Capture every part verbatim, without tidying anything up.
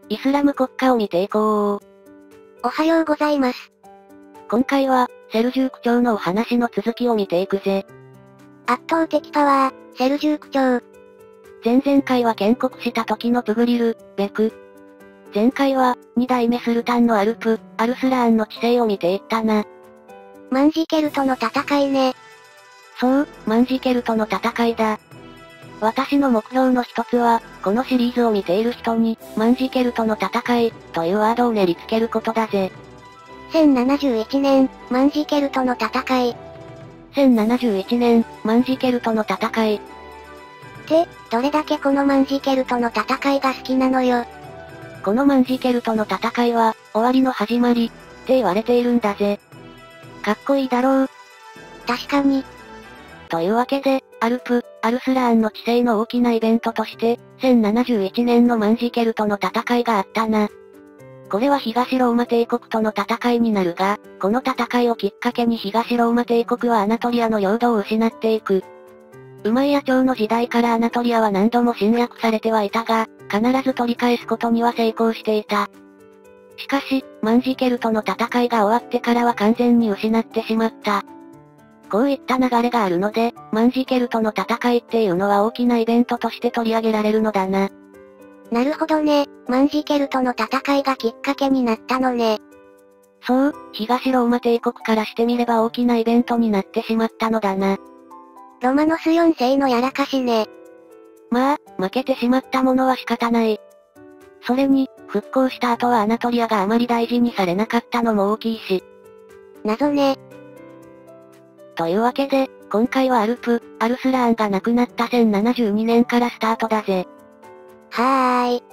イスラム国家を見ていこう。 おはようございます。 今回は、セルジューク朝のお話の続きを見ていくぜ。 圧倒的パワー、セルジューク朝。 前々回は建国した時のプグリル、ベク。前回は、二代目スルタンのアルプ、アルスラーンの治世を見ていったな。 マンジケルとの戦いね。 そう、マンジケルとの戦いだ。私の目標の一つは、このシリーズを見ている人に、マンジケルとの戦い、というワードを練りつけることだぜ。 せんななじゅういちねん、マンジケルとの戦い。 せんななじゅういちねん、マンジケルとの戦い。 って、どれだけこのマンジケルとの戦いが好きなのよ。 このマンジケルとの戦いは、終わりの始まり、って言われているんだぜ。かっこいいだろう。 確かに。 というわけで、アルプ、アルスラーンの治世の大きなイベントとして、せんななじゅういちねんのマンジケルとの戦いがあったな。これは東ローマ帝国との戦いになるが、この戦いをきっかけに東ローマ帝国はアナトリアの領土を失っていく。ウマイヤ朝の時代からアナトリアは何度も侵略されてはいたが、必ず取り返すことには成功していた。しかし、マンジケルとの戦いが終わってからは完全に失ってしまった。こういった流れがあるので、マンジケルとの戦いっていうのは大きなイベントとして取り上げられるのだな。 なるほどね、マンジケルとの戦いがきっかけになったのね。 そう、東ローマ帝国からしてみれば大きなイベントになってしまったのだな。 ロマノスよん世のやらかしね。 まあ、負けてしまったものは仕方ない。それに、復興した後はアナトリアがあまり大事にされなかったのも大きいし。 謎ね。 というわけで、今回はアルプ、アルスラーンが亡くなったせんななじゅうにねんからスタートだぜ。 はーい。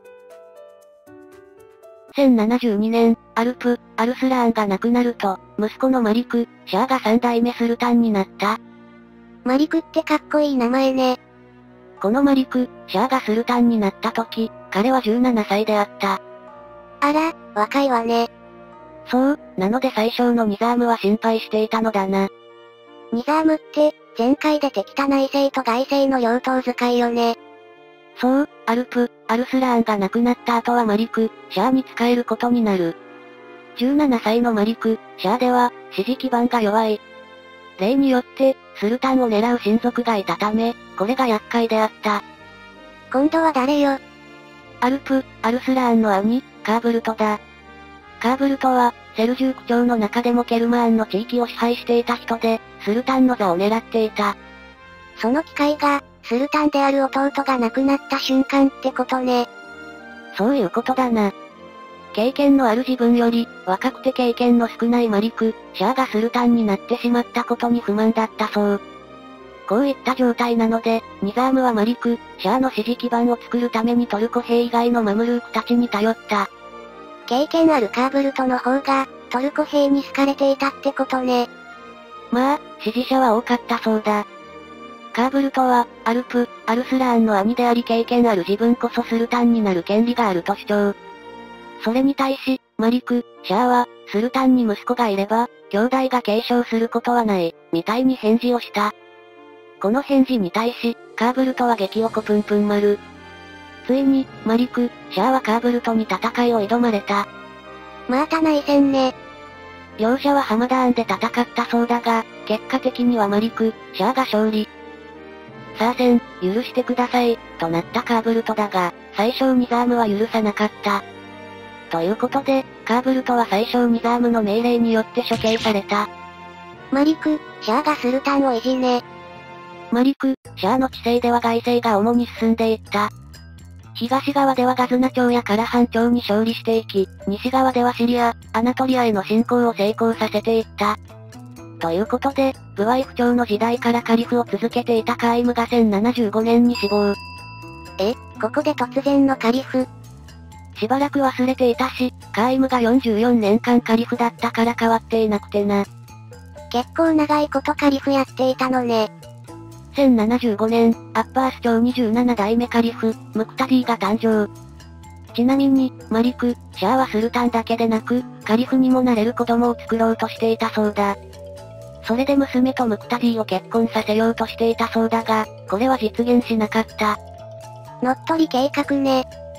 せんななじゅうにねん、アルプ、アルスラーンが亡くなると、息子のマリク、シャーがさん代目スルタンになった。 マリクってかっこいい名前ね。 このマリク、シャーがスルタンになった時、彼はじゅうななさいであった。 あら、若いわね。 そう、なので最小のニザームは心配していたのだな。 ニザームって、前回出てきた内政と外政の両党使いよね。 そう、アルプ、アルスラーンが亡くなった後はマリク、シャーに仕えることになる。じゅうななさいのマリク、シャーでは、支持基盤が弱い。例によって、スルタンを狙う親族がいたため、これが厄介であった。 今度は誰よ。 アルプ、アルスラーンの兄、カーブルトだ。カーブルトは、セルジューク朝の中でもケルマーンの地域を支配していた人で、スルタンの座を狙っていた。 その機会が、スルタンである弟が亡くなった瞬間ってことね。 そういうことだな。経験のある自分より、若くて経験の少ないマリク、シャーがスルタンになってしまったことに不満だったそう。こういった状態なので、ニザームはマリク、シャーの支持基盤を作るためにトルコ兵以外のマムルークたちに頼った。 経験あるカーブルトの方が、トルコ兵に好かれていたってことね。 まあ、支持者は多かったそうだ。カーブルトは、アルプ、アルスラーンの兄であり経験ある自分こそスルタンになる権利があると主張。それに対し、マリク、シャーは、スルタンに息子がいれば、兄弟が継承することはない、みたいに返事をした。この返事に対し、カーブルトは激おこぷんぷん丸。ついに、マリク、シャーはカーブルトに戦いを挑まれた。 また内戦ね。 両者はハマダーンで戦ったそうだが、結果的にはマリク、シャーが勝利。さあ戦、許してください、となったカーブルトだが、最小ニザームは許さなかった。ということで、カーブルトは最小ニザームの命令によって処刑された。 マリク、シャーがスルタンをいじね。 マリク、シャーの治世では外政が主に進んでいった。東側ではガズナ朝やカラハン朝に勝利していき、西側ではシリア、アナトリアへの侵攻を成功させていった。ということで、ブワイフ朝の時代からカリフを続けていたカーイムがせんななじゅうごねんに死亡。 え、ここで突然のカリフ。 しばらく忘れていたし、カーイムがよんじゅうよねんかんカリフだったから変わっていなくてな。 結構長いことカリフやっていたのね。 せんななじゅうごねん、アッパース朝にじゅうなな代目カリフ、ムクタディが誕生。ちなみに、マリク、シャーはスルタンだけでなく、カリフにもなれる子供を作ろうとしていたそうだ。それで娘とムクタディを結婚させようとしていたそうだが、これは実現しなかった。 乗っ取り計画ね。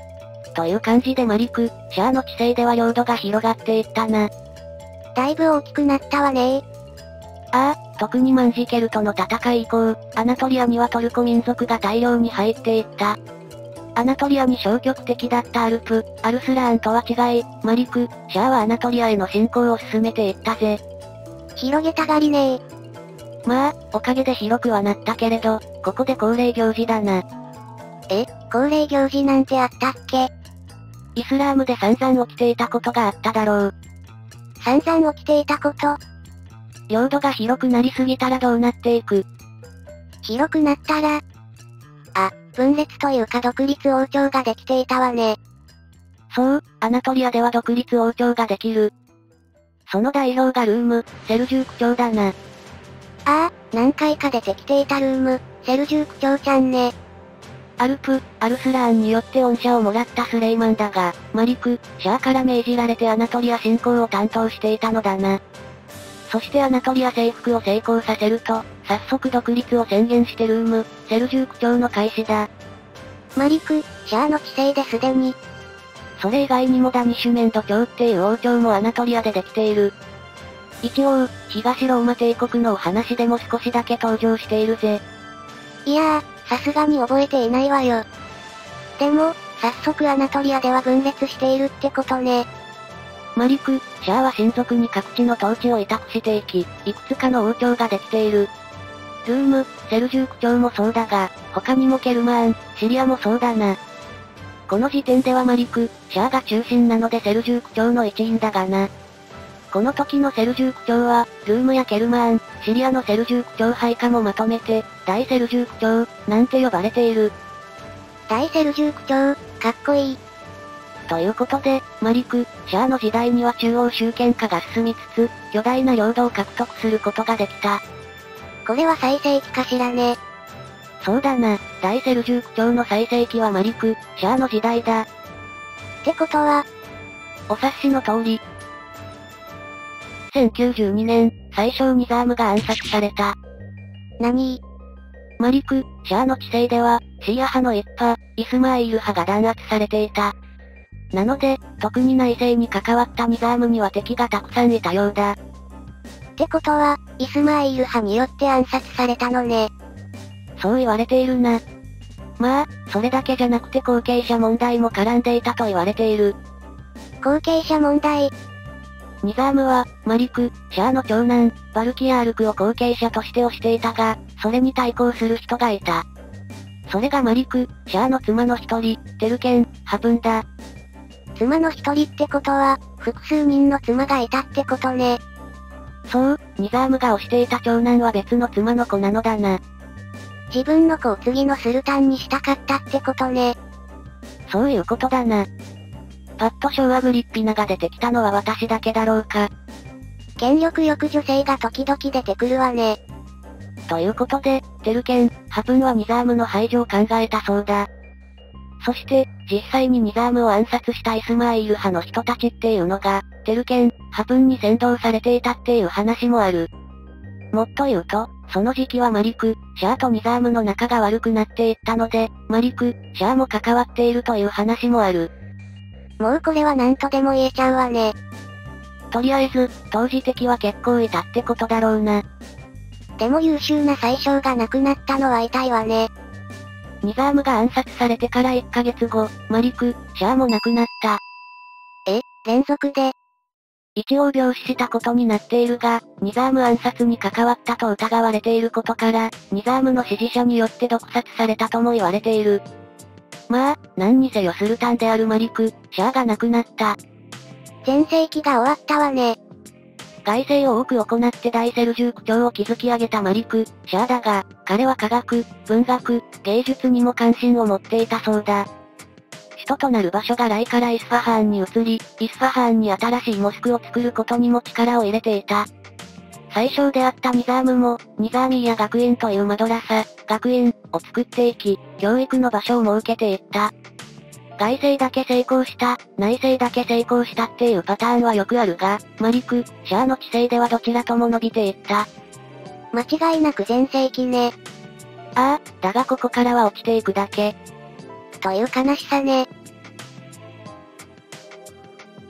という感じでマリク、シャアの治世では領土が広がっていったな。 だいぶ大きくなったわねああ、特にマンジケルとの戦い以降、アナトリアにはトルコ民族が大量に入っていった。アナトリアに消極的だったアルプ、アルスラーンとは違い、マリク、シャアはアナトリアへの侵攻を進めていったぜ。 広げたがりねー。 まあ、おかげで広くはなったけれど、ここで恒例行事だな。 え、恒例行事なんてあったっけ？ イスラームで散々起きていたことがあっただろう。 散々起きていたこと？ 領土が広くなりすぎたらどうなっていく？ 広くなったら、あ、分裂というか独立王朝ができていたわね。 そう、アナトリアでは独立王朝ができる。その代表がルーム、セルジューク朝だな。 ああ、何回か出てきていたルーム、セルジューク朝ちゃんね。 アルプ、アルスラーンによって恩赦をもらったスレイマンだが、マリク、シャアから命じられてアナトリア侵攻を担当していたのだな。そしてアナトリア征服を成功させると、早速独立を宣言してルーム、セルジューク朝の開始だ。 マリク、シャアの治世ですでに。 それ以外にもダニシュメント朝っていう王朝もアナトリアでできている。一応、東ローマ帝国のお話でも少しだけ登場しているぜ。 いやー、さすがに覚えていないわよ。でも、早速アナトリアでは分裂しているってことね。 マリク、シャアは親族に各地の統治を委託していき、いくつかの王朝ができている。ルーム、セルジューク朝もそうだが、他にもケルマーン、シリアもそうだな。この時点ではマリク、シャアが中心なのでセルジューク朝の一員だがな。この時のセルジューク朝は、ルームやケルマーン、シリアのセルジューク朝配下もまとめて、大セルジューク朝、なんて呼ばれている。 大セルジューク朝、かっこいい。 ということで、マリク、シャアの時代には中央集権化が進みつつ、巨大な領土を獲得することができた。 これは最盛期かしらね。 そうだな、大セルジューク朝の最盛期はマリク、シャアの時代だ。 ってことは、 お察しの通り。せんきゅうじゅうにねん、宰相ニザームが暗殺された。 何？ マリク、シャアの治世では、シーア派の一派、イスマーイル派が弾圧されていた。なので、特に内政に関わったニザームには敵がたくさんいたようだ。 ってことは、イスマーイル派によって暗殺されたのね。 そう言われているな。まあ、それだけじゃなくて後継者問題も絡んでいたと言われている。 後継者問題。 ニザームは、マリク、シャアの長男、バルキヤールクを後継者として推していたが、それに対抗する人がいた。それがマリク、シャアの妻の一人、テルケン、ハプンだ。 妻の一人ってことは、複数人の妻がいたってことね。 そう、ニザームが推していた長男は別の妻の子なのだな。 自分の子を次のスルタンにしたかったってことね。 そういうことだな。パッとショーアグリッピナが出てきたのは私だけだろうか。 権力欲女性が時々出てくるわね。 ということで、テルケン、ハプンはニザームの排除を考えたそうだ。そして、実際にニザームを暗殺したイスマーイル派の人たちっていうのが、テルケン、ハプンに扇動されていたっていう話もある。もっと言うと、その時期はマリク、シャアとニザームの仲が悪くなっていったので、マリク、シャアも関わっているという話もある。 もうこれは何とでも言えちゃうわね。 とりあえず、当時敵は結構いたってことだろうな。 でも優秀な宰相が亡くなったのは痛いわね。 ニザームが暗殺されてからいっかげつご、マリク、シャアも亡くなった。 え、連続で。 一応病死したことになっているが、ニザーム暗殺に関わったと疑われていることから、ニザームの支持者によって毒殺されたとも言われている。まあ、何にせよスルタンであるマリク、シャアが亡くなった。 全盛期が終わったわね。 外政を多く行って大セルジューク朝を築き上げたマリク、シャアだが、彼は科学、文学、芸術にも関心を持っていたそうだ。首都となる場所がライからイスファハーンに移り、イスファハーンに新しいモスクを作ることにも力を入れていた。最小であったニザームも、ニザーミーヤ学園というマドラサ、学園、を作っていき、教育の場所を設けていった。外政だけ成功した、内政だけ成功したっていうパターンはよくあるが、マリク、シャアの治世ではどちらとも伸びていった。 間違いなく全盛期ね。 ああ、だがここからは落ちていくだけ。 という悲しさね。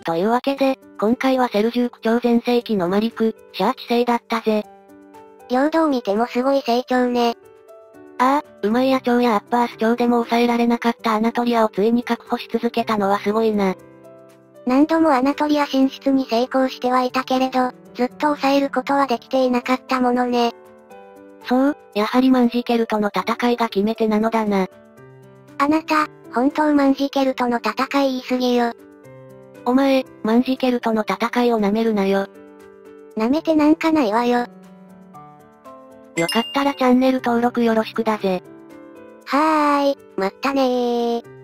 というわけで、今回はセルジューク朝全盛期のマリク、シャー治世だったぜ。 領土を見てもすごい成長ね。 ああ、ウマイヤ朝やアッバース朝でも抑えられなかったアナトリアをついに確保し続けたのはすごいな。 何度もアナトリア進出に成功してはいたけれど、ずっと抑えることはできていなかったものね。 そう、やはりマンジケルとの戦いが決め手なのだな。 あなた、本当マンジケルとの戦い言い過ぎよ。 お前、マンジケルとの戦いを舐めるなよ。 舐めてなんかないわよ。 よかったらチャンネル登録よろしくだぜ。 はーい、まったねー。